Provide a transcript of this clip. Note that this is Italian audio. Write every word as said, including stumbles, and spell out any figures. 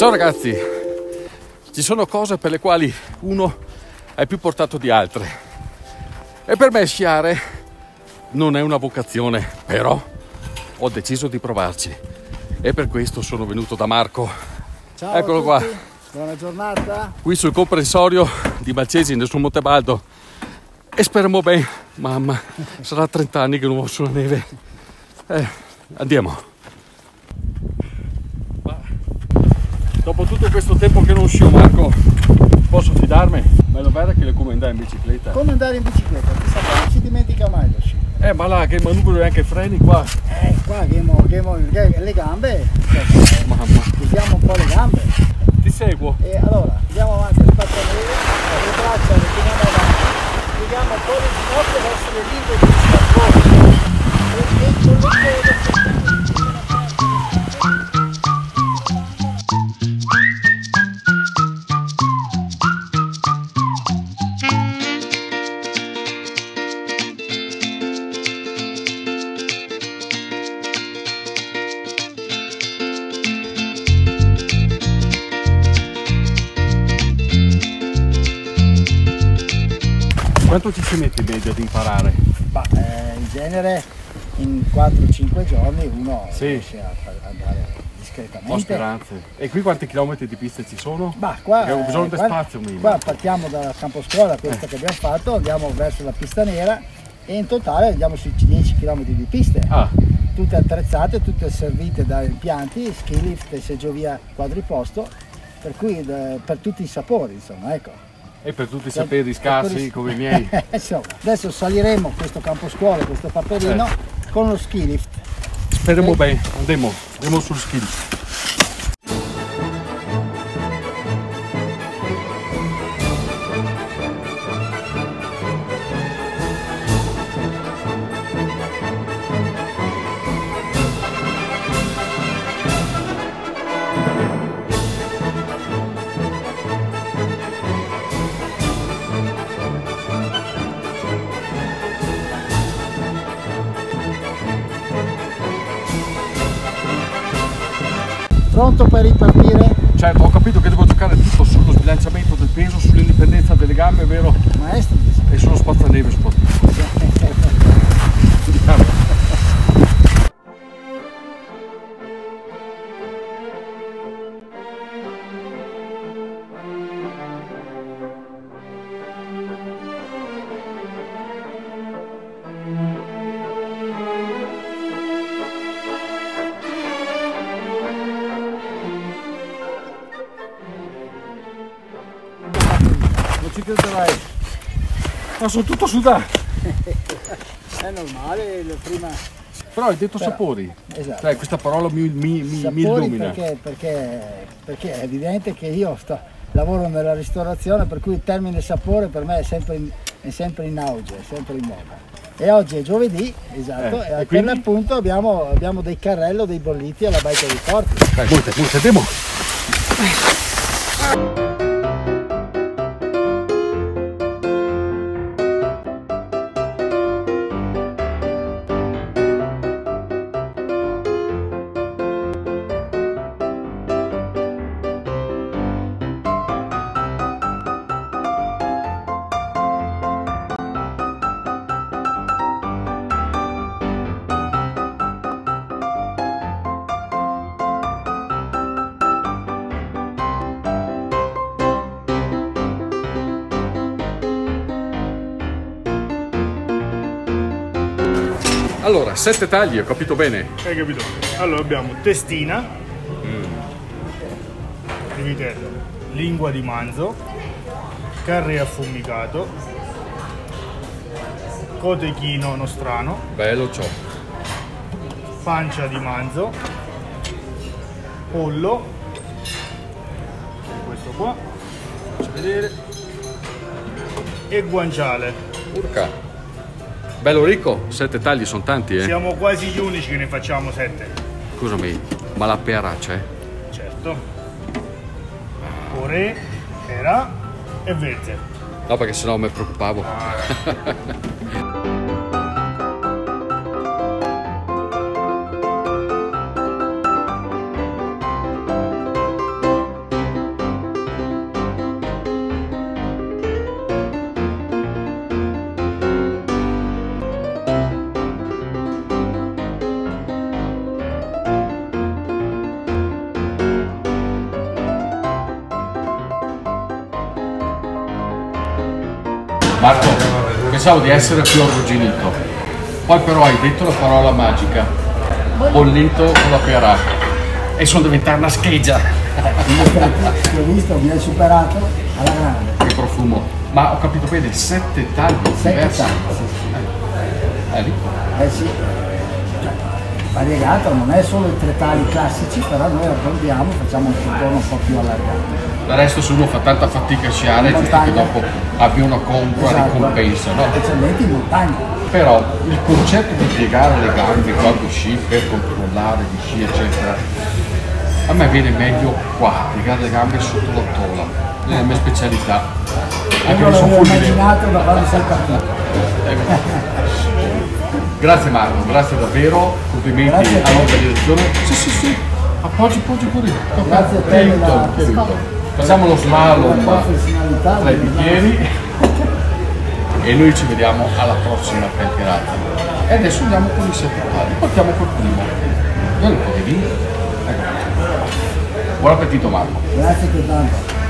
Ciao ragazzi, ci sono cose per le quali uno è più portato di altre e per me sciare non è una vocazione, però ho deciso di provarci e per questo sono venuto da Marco. Ciao, eccolo qua, buona giornata qui sul comprensorio di Malcesine sul Montebaldo e speriamo bene. Mamma, sarà trenta anni che non vado sulla neve. Eh, andiamo. Dopo tutto questo tempo che non scio, Marco, posso fidarmi? Ma è vero che le come andare in bicicletta? Come andare in bicicletta, ti sa, non si dimentica mai lo sci. Eh, ma là, che manubrio e anche freni qua. Eh, qua che mo, che mo, le gambe, Oh, mamma. usiamo un po' le gambe. Ti seguo. E allora, andiamo avanti, aspetta le braccia, le teniamo avanti, pieghiamo un po' le ginocchia verso le lingue di scapone. E con le piede. Quanto ci si mette in media di imparare? Ma eh, in genere in quattro cinque giorni uno Sì. riesce a far andare discretamente. Ho speranze. E qui quanti chilometri di piste ci sono? Ma qua, Perché ho bisogno di qua- spazio minimo. Qua partiamo dal camposcuola, questa Eh. che abbiamo fatto, andiamo verso la pista nera e in totale andiamo sui dieci chilometri di piste. Ah, Tutte attrezzate, tutte servite da impianti, ski lift e seggiovia quadriposto, per cui eh, per tutti i sapori, insomma, ecco. e per tutti i saperi scarsi come i miei. Insomma, adesso saliremo questo camposcuola, questo paperino, Eh. con lo ski lift. Speriamo Ok? bene, andiamo, andiamo sul skill. Pronto per ripartire? Certo, ho capito che devo giocare tutto sullo sbilanciamento del peso, sull'indipendenza delle gambe, vero? Maestro? E sullo spazzaneve soprattutto. Non ci crederai. Ma sono tutto sudato. È normale, le prima Però hai detto Però, sapori. esatto. Cioè, questa parola mi, mi, mi, mi sapori illumina. perché, perché, perché è evidente che io sto, lavoro nella ristorazione, per cui il termine sapore per me è sempre in, è sempre in auge, è sempre in moda. E oggi è giovedì, esatto, Eh, e e per quindi? l'appunto abbiamo, abbiamo dei carrello, dei bolliti alla baita dei porti. Dai, multe, multe, andiamo. Allora, sette tagli, ho capito bene. Hai capito? Allora abbiamo testina, di vitello, lingua di manzo, carne affumicato, cotechino nostrano, Bello ciò. pancia di manzo, pollo, questo qua, faccio vedere, e guanciale. Urca. Bello ricco, sette tagli sono tanti, eh. Siamo quasi gli unici che ne facciamo sette. Scusami, ma la pera c'è? Certo. Ore, era e vezze. No, perché sennò mi preoccupavo. Marco, pensavo di essere più arrugginito, poi però hai detto la parola magica, bollito con la pera, e sono diventata una scheggia. In effetti, ti ho visto, mi hai superato alla grande. Che profumo, ma ho capito bene, sette tagli Sette diversi. tagli, sì, sì. Eh, lì. Eh sì, cioè, variegato, non è solo i tre tagli classici, però noi arrondiamo, facciamo un contorno un po' più allargato. Del resto se uno fa tanta fatica a sciare, giusto che dopo abbia una congrua Esatto. ricompensa, no? Specialmente in montagna. Però il concetto di piegare le gambe quando sci per controllare gli sci eccetera, a me viene meglio qua, piegare le gambe sotto la tola, è la mia specialità. Anche Io se sono l'avevo fulmine. immaginato da quando sei partito. Grazie Marco, grazie davvero, complimenti Grazie a te. alla nostra direzione. Sì sì sì, appoggi, appoggi pure. Grazie a te Tienito, della- tienito. Facciamo lo slalom La professionalità tra i del- bicchieri e noi ci vediamo alla prossima chiacchierata. E adesso andiamo con i sette tagli, partiamo col primo. Io un po' di vino. Ecco. Buon appetito Marco. Grazie che tanto.